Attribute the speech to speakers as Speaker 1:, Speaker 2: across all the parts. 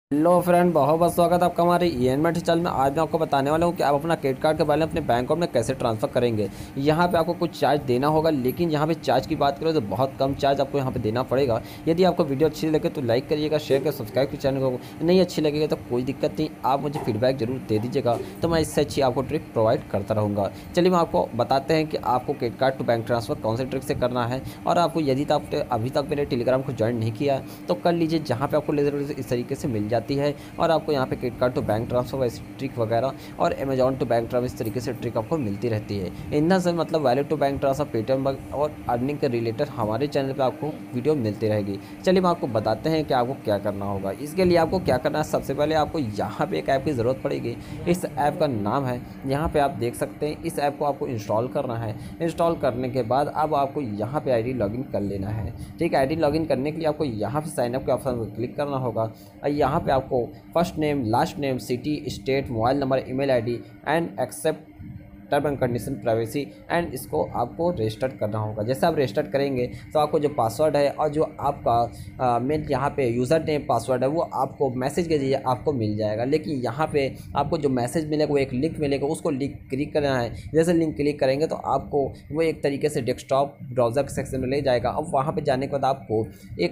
Speaker 1: Hello friend, बहुत बहुत स्वागत है आपका हमारे ENMT चैनल में। आज मैं आपको बताने वाला हूँ कि आप अपना क्रेडिट कार्ड का बैलेंस अपने बैंक अकाउंट में कैसे ट्रांसफर करेंगे। यहाँ पे आपको कुछ चार्ज देना होगा, लेकिन यहाँ पे चार्ज की बात करें तो बहुत कम चार्ज आपको यहाँ पे देना पड़ेगा। यदि आपको वीडियो अच्छी लगे तो लाइक करिएगा, शेयर कर सब्सक्राइब कीजिए चैनल को। नहीं अच्छी लगेगी तो कोई दिक्कत नहीं, आप मुझे फीडबैक जरूर दे दीजिएगा, तो मैं इससे अच्छी आपको ट्रिक प्रोवाइड करता रहूँगा। चलिए मैं आपको बताते हैं कि आपको credit card to bank transfer कौन से ट्रिक से करना है। और आपको यदि तो आपने अभी तक मेरे टेलीग्राम को ज्वाइन नहीं किया है तो कर लीजिए, जहाँ पर आपको लेजर इस तरीके से मिल जाती है। और आपको यहाँ पे credit card to bank transfer वैसी ट्रिक वगैरह और अमेजॉन टू बैंक ट्रांसफर इस तरीके से ट्रिक आपको मिलती रहती है। इतना से मतलब wallet to bank transfer, Paytm और अर्निंग के रिलेटेड हमारे चैनल पे आपको वीडियो मिलती रहेगी। चलिए मैं आपको बताते हैं कि आपको क्या करना होगा। इसके लिए आपको क्या करना है, सबसे पहले आपको यहाँ पे एक ऐप की ज़रूरत पड़ेगी। इस ऐप का नाम है, यहाँ पे आप देख सकते हैं, इस ऐप को आपको इंस्टॉल करना है। इंस्टॉल करने के बाद अब आपको यहाँ पे ID लॉगिन कर लेना है। ठीक है, ID लॉगिन करने के लिए आपको यहाँ पे साइनअप के ऑप्शन पर क्लिक करना होगा। और यहाँ पे आपको first name, last name, city, state, mobile number, email ID and accept term and condition, privacy and इसको आपको रजिस्टर करना होगा। जैसे आप रजिस्टर करेंगे तो आपको जो पासवर्ड है और जो आपका मेन यहाँ पे यूज़र नेम पासवर्ड है वो आपको मैसेज के जरिए आपको मिल जाएगा। लेकिन यहाँ पे आपको जो मैसेज मिलेगा वो एक लिंक मिलेगा, उसको लिंक क्लिक करना है। जैसे लिंक क्लिक करेंगे तो आपको वो एक तरीके से डेस्कटॉप ब्राउज़र के सेक्शन में ले जाएगा। अब वहाँ पर जाने के बाद आपको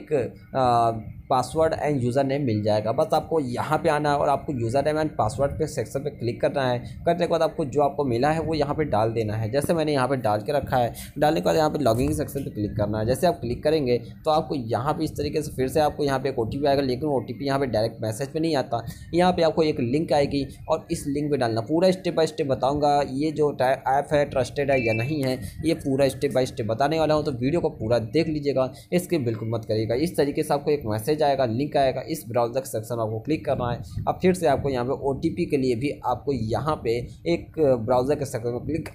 Speaker 1: एक पासवर्ड एंड यूज़र नेम मिल जाएगा। बस आपको यहाँ पे आना है और आपको यूज़र नेम एंड पासवर्ड पे सेक्शन पे क्लिक करना है। करने के बाद आपको जो आपको मिला है वो यहाँ पे डाल देना है। जैसे मैंने यहाँ पे डाल के रखा है, डालने के बाद यहाँ पे लॉगिन सेक्शन पे क्लिक करना है। जैसे आप क्लिक करेंगे तो आपको यहाँ पे इस तरीके से फिर से आपको यहाँ पे एक OTP आएगा, लेकिन OTP यहाँ पे डायरेक्ट मैसेज पे नहीं आता। यहाँ पे आपको एक लिंक आएगी और इस लिंक पे डालना। पूरा स्टेप बाय स्टेप बताऊँगा, ये जो ऐप है ट्रस्टेड है या नहीं है, ये पूरा स्टेप बाय स्टेप बताने वाला हूँ, तो वीडियो को पूरा देख लीजिएगा, इसके बिल्कुल मत करिएगा। इस तरीके से आपको एक मैसेज आएगा, लिंक आएगा, इस ब्राउज़र सेक्शन आपको क्लिक करना है। अब फिर से आपको यहाँ पे OTP के लिए भी आपको यहाँ पे एक ब्राउज़र के सेक्शन में क्लिक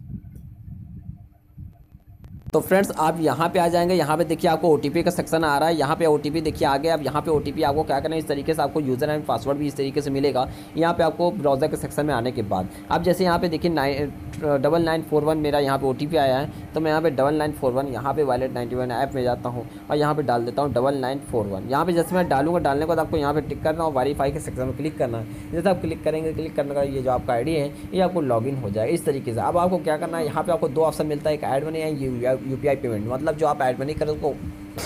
Speaker 1: तो फ्रेंड्स आप यहाँ पे आ जाएंगे। यहाँ पे देखिए आपको OTP का सेक्शन आ रहा है, यहाँ पे OTP देखिए आ गया। अब यहाँ पे OTP आपको क्या करना है, इस तरीके से आपको यूज़र एंड पासवर्ड भी इस तरीके से मिलेगा। यहाँ पे आपको ब्राउज़र के सेक्शन में आने के बाद अब जैसे यहाँ पे देखिए 9941 मेरा यहाँ पे OTP आया है, तो मैं यहाँ पे 9941 यहाँ पे वॉलेट 91 ऐप में जाता हूँ और यहाँ पे डाल देता हूँ 9941। यहाँ पे जैसे मैं डालूंगा, डालने के बाद आपको यहाँ पे टिक करना और वेरीफाई के सेक्शन में क्लिक करना है। जैसे आप क्लिक करेंगे, क्लिक करने का ये जो आपका ID है ये आपको लॉगिन हो जाएगा इस तरीके से। अब आपको क्या करना है, यहाँ पे आपको दो ऑप्शन मिलता है, एक ऐड मनी या UPI पेमेंट। मतलब जो आप ऐड मनी करें उसको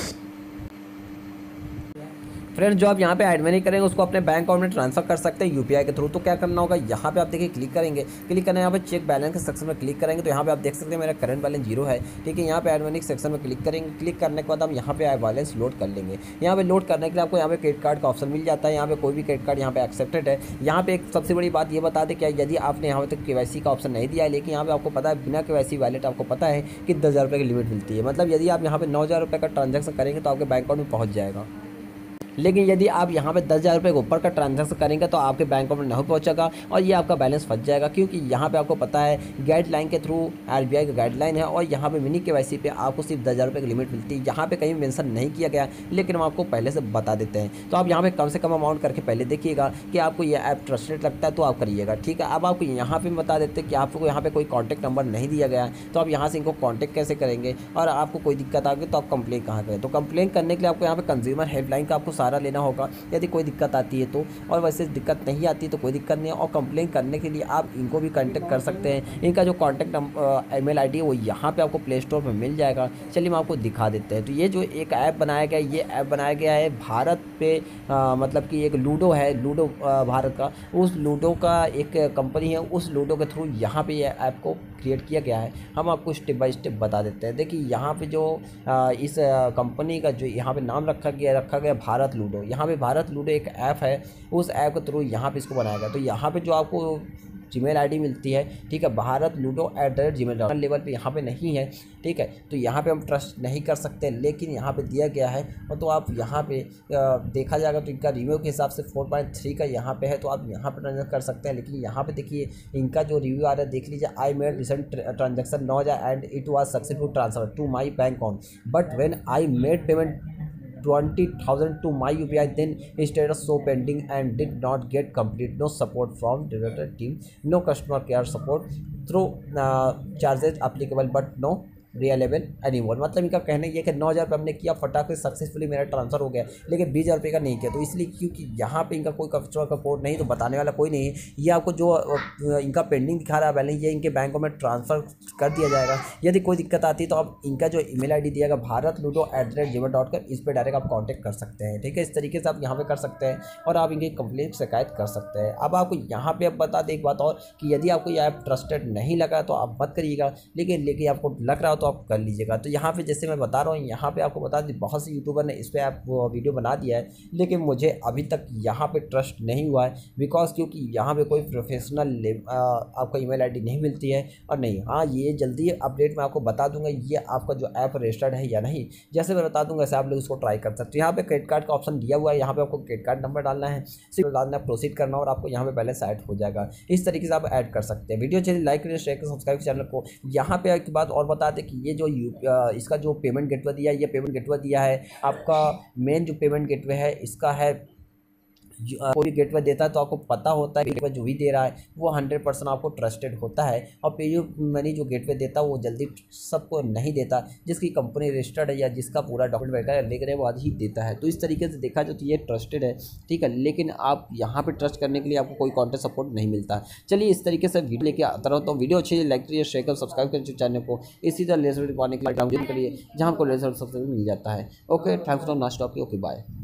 Speaker 1: फ्रेंड्स, जो आप यहाँ पे ऐड मनी करेंगे उसको अपने बैंक अकाउंट में ट्रांसफर कर सकते हैं UPI के थ्रू। तो क्या करना होगा, यहाँ पे आप देखिए क्लिक करेंगे, क्लिक करना है, यहाँ पे चेक बैलेंस के सेक्शन में क्लिक करेंगे तो यहाँ पे आप देख सकते हैं मेरा करंट बैलेंस 0 है। ठीक है, यहाँ पे ऐड मनी के सेक्शन में क्लिक करेंगे, क्लिक करने के बाद हम यहाँ पे बैलेंस लोड कर लेंगे। यहाँ पे लोड करने के लिए आपको यहाँ पे क्रेडिट कार्ड का ऑप्शन मिल जाता है। यहाँ पे कोई भी क्रेडिट कार्ड यहाँ पे एक्सेप्टेड है। यहाँ पे एक सबसे बड़ी बात ये बता दें, क्या यदि आपने यहाँ तक KYC का ऑप्शन नहीं दिया है, लेकिन यहाँ पे आपको पता है बिना KYC वैलेट आपको पता है कि 10,000 रुपये की लिमिट मिलती है। मतलब यदि आप यहाँ पे 9,000 रुपये का ट्रांजैक्शन करेंगे तो आपके बैंक अकाउंट में पहुँच जाएगा। लेकिन यदि आप यहाँ पे 10,000 रुपये के ऊपर का ट्रांजैक्शन करेंगे तो आपके बैंक अकाउंट में नहीं पहुँचेगा और ये आपका बैलेंस फंस जाएगा। क्योंकि यहाँ पे आपको पता है गाइडलाइन के थ्रू RBI का गाइडलाइन है और यहाँ पे मिनी KYC पे आपको सिर्फ 10,000 रुपये की लिमिट मिलती है। यहाँ पे कहीं मेंशन नहीं किया गया, लेकिन हम आपको पहले से बता देते हैं। तो आप यहाँ पे कम से कम अमाउंट करके पहले देखिएगा कि आपको ये ऐप ट्रस्टेड लगता है तो आप करिएगा। ठीक है, अब आपको यहाँ पर बता देते हैं कि आपको यहाँ पर कोई कॉन्टैक्ट नंबर नहीं दिया गया है, तो आप यहाँ से इनको कॉन्टैक्ट कैसे करेंगे और आपको कोई दिक्कत आ गई तो आप कंप्लेन कहाँ करें। तो कंप्लेन करने के लिए आपको यहाँ पे कंज्यूमर हेल्पलाइन का आपको सहारा लेना होगा यदि कोई दिक्कत आती है तो, और वैसे दिक्कत नहीं आती तो कोई दिक्कत नहीं है। और कंप्लेन करने के लिए आप इनको भी कांटेक्ट कर सकते हैं। इनका जो कॉन्टैक्ट ईमेल ID है वो यहाँ पे आपको प्ले स्टोर पर मिल जाएगा। चलिए हम आपको दिखा देते हैं। तो ये जो एक ऐप बनाया गया है, ये ऐप बनाया गया है भारत पे, मतलब कि एक लूडो है, लूडो भारत का, उस लूडो का एक कंपनी है, उस लूडो के थ्रू यहाँ पे ये ऐप को क्रिएट किया गया है। हम आपको स्टेप बाय स्टेप बता देते हैं। देखिए यहाँ पे जो इस कंपनी का जो यहाँ पे नाम रखा गया भारत लूडो। यहाँ पे भारत लूडो एक ऐप है, उस ऐप के थ्रू यहाँ पे इसको बनाया गया। तो यहाँ पे जो आपको जीमेल ID मिलती है, ठीक है, भारत लूडो @gmail.com लेवल पे यहाँ पे नहीं है। ठीक है, तो यहाँ पे हम ट्रस्ट नहीं कर सकते, लेकिन यहाँ पे दिया गया है। और तो आप यहाँ पे देखा जाएगा तो इनका रिव्यू के हिसाब से 4.3 का यहाँ पे है, तो आप यहाँ पे ट्रांजेक्शन कर सकते हैं। लेकिन यहाँ पे देखिए इनका जो रिव्यू आ रहा है, देख लीजिए, I made recent transaction 9,000 and it was successful transfer to my bank account, but when I made payment 20,000 to my UPI, then status show pending and did not get complete. No support from director team, no customer care support through charges applicable, but no reliable anymore. मतलब इनका कहना ये है कि 9,000 रुपये हमने किया, फटाक से सक्सेसफुली मेरा ट्रांसफर हो गया, लेकिन 20,000 रुपये का नहीं किया। तो इसलिए क्योंकि यहाँ पे इनका कोई कस्टमर का कोड नहीं, तो बताने वाला कोई नहीं है। ये आपको जो इनका पेंडिंग दिखा रहा है बैलेंस, ये इनके बैंकों में ट्रांसफ़र कर दिया जाएगा। यदि कोई दिक्कत आती है तो आप इनका जो ईमेल आईडी दिएगा bharatludo@gmail.com, इस पर डायरेक्ट आप कांटेक्ट कर सकते हैं। ठीक है, इस तरीके से आप यहाँ पे कर सकते हैं और आप इनकी कंप्लेंट शिकायत कर सकते हैं। अब आपको यहाँ पे अब बता दें एक बात और कि यदि आपको ये ऐप ट्रस्टेड नहीं लगा तो आप मत करिएगा, लेकिन आपको लग रहा हो तो आप कर लीजिएगा। तो यहाँ पे जैसे मैं बता रहा हूँ, यहाँ पे आपको बता दें बहुत से यूट्यूबर ने इस पर ऐप वीडियो बना दिया है, लेकिन मुझे अभी तक यहाँ पे ट्रस्ट नहीं हुआ है। बिकॉज क्योंकि यहाँ पे कोई प्रोफेशनल आपको ईमेल आईडी नहीं मिलती है। और नहीं, हाँ, ये जल्दी अपडेट मैं आपको बता दूंगा ये आपका जो ऐप रजिस्टर्ड है या नहीं। जैसे मैं बता दूंगा, ऐसे आप लोग उसको ट्राई कर सकते हो। यहाँ पे क्रेडिट कार्ड का ऑप्शन दिया हुआ है, यहाँ पे आपको क्रेडिट कार्ड नंबर डालना है, सिर्फ डालना है, प्रोसीड करना और आपको यहाँ पे बैलेंस ऐड हो जाएगा। इस तरीके से आप ऐड कर सकते हैं। वीडियो चलिए लाइक करिए, शेयर करिए, सब्सक्राइब चैनल को। यहाँ पे एक बात और बता दें कि ये जो इसका जो पेमेंट गेटवे दिया है, ये पेमेंट गेटवे दिया है आपका मेन जो पेमेंट गेटवे है इसका है। कोई भी गेटवे देता है तो आपको पता होता है गेटवे जो भी दे रहा है वो 100% आपको ट्रस्टेड होता है। और पेयू मनी जो गेटवे देता है वो जल्दी सबको नहीं देता, जिसकी कंपनी रजिस्टर्ड है या जिसका पूरा डॉक्यूमेंट वगैरह लेकर वो आज ही देता है। तो इस तरीके से देखा जाए तो ये ट्रस्टेड है, ठीक है। लेकिन आप यहाँ पे ट्रस्ट करने के लिए आपको कोई कॉन्टेंट सपोर्ट नहीं मिलता। चलिए इस तरीके से वीडियो लेके आता रहता हूँ। वीडियो अच्छी लाइक करिए, शेयर करिए, सब्सक्राइब करिए चैनल को। इसी तरह लेटेस्ट वीडियो पाने के लिए डाउनलोड करिए जहाँ आपको लेटेस्ट सबसे मिल जाता है। Okay, thanks for nice talking. Okay, bye.